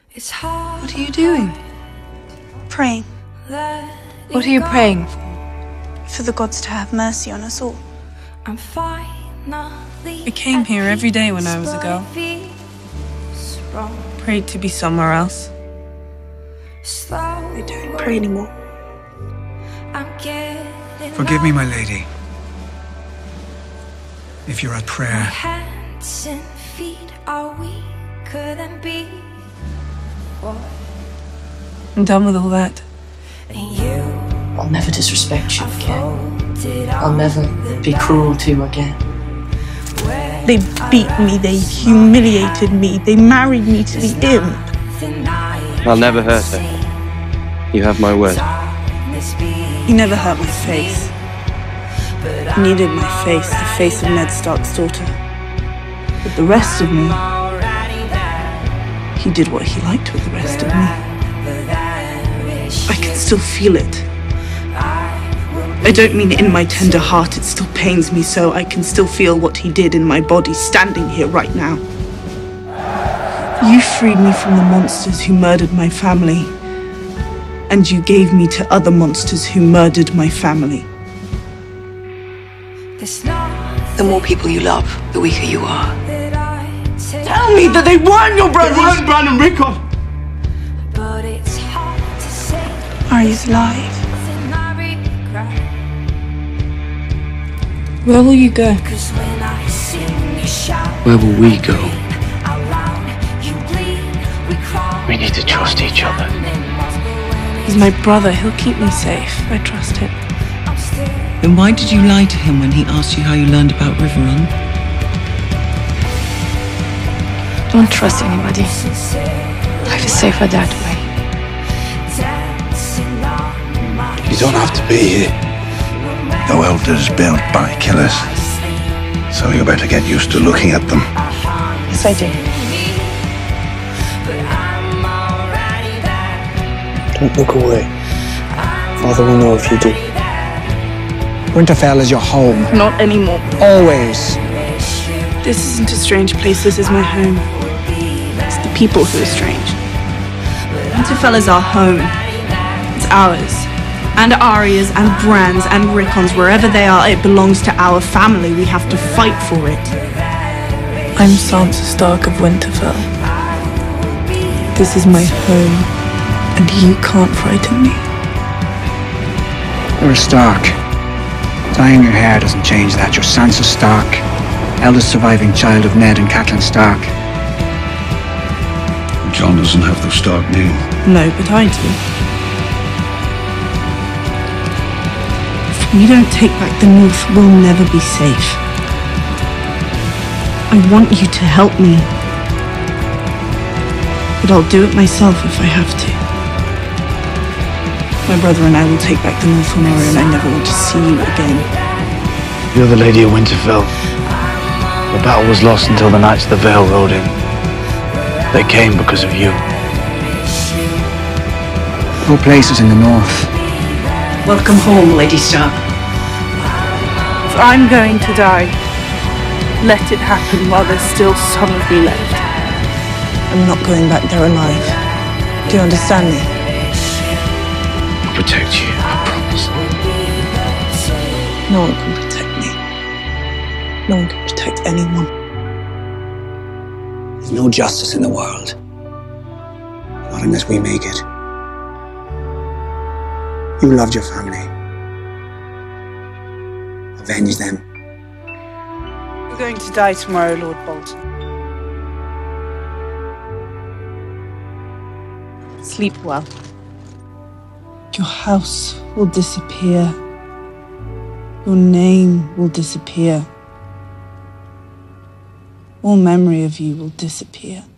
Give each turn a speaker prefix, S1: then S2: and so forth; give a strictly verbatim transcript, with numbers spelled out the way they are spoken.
S1: What are you doing?
S2: Praying.
S1: What are you praying for?
S2: For the gods to have mercy on us all.
S3: I came here every day when I was a girl. Prayed to be somewhere else.
S2: I don't pray anymore.
S4: Forgive me, my lady. If you're at prayer.
S3: I'm done with all that.
S5: I'll never disrespect you again. I'll never be cruel to you again.
S2: They beat me, they humiliated me, they married me to the imp.
S6: I'll never hurt her. You have my word.
S2: He never hurt my face. He needed my face, the face of Ned Stark's daughter. But the rest of me, he did what he liked with the rest of me. I can still feel it. I don't mean in my tender heart, it still pains me so. I can still feel what he did in my body standing here right now. You freed me from the monsters who murdered my family, and you gave me to other monsters who murdered my family.
S1: The more people you love, the weaker you are.
S2: Tell me that they weren't your brothers!
S4: They weren't Bran and Rickon!
S2: Arya's alive.
S3: Where will you go?
S6: Where will we go? We need to trust each other.
S3: He's my brother. He'll keep me safe. I trust him.
S7: Then why did you lie to him when he asked you how you learned about Riverrun?
S1: Don't trust anybody. Life is safer that way.
S4: You don't have to be here. No elders built by killers. So you better get used to looking at them.
S2: Yes, I do.
S8: Don't look away. Father will know if you do. Winterfell is your home.
S2: Not anymore.
S8: Always.
S2: This isn't a strange place, this is my home. It's the people who are strange. Winterfell is our home. It's ours. And Arya's, and Bran's, and Rickon's, wherever they are, it belongs to our family. We have to fight for it.
S3: I'm Sansa Stark of Winterfell. This is my home, and you can't frighten me.
S8: You're a Stark. Dyeing your hair doesn't change that. You're Sansa Stark, eldest surviving child of Ned and Catelyn Stark.
S4: Jon doesn't have the Stark name.
S2: No, but I do. If we don't take back the North, we'll never be safe. I want you to help me. But I'll do it myself if I have to. My brother and I will take back the North on our own. I never want to see you again.
S6: You're the Lady of Winterfell. The battle was lost until the Knights of the Vale rode in. They came because of you.
S8: No place is in the North.
S5: Welcome home, Lady Stark.
S2: If I'm going to die, let it happen while there's still some of me left. I'm not going back there alive. Do you understand me?
S6: I'll protect you, I promise.
S2: No one can protect me. No one can protect anyone.
S8: There's no justice in the world. Not unless we make it. You loved your family. Avenge them.
S2: You're going to die tomorrow, Lord Bolton. Sleep well. Your house will disappear. Your name will disappear. All memory of you will disappear.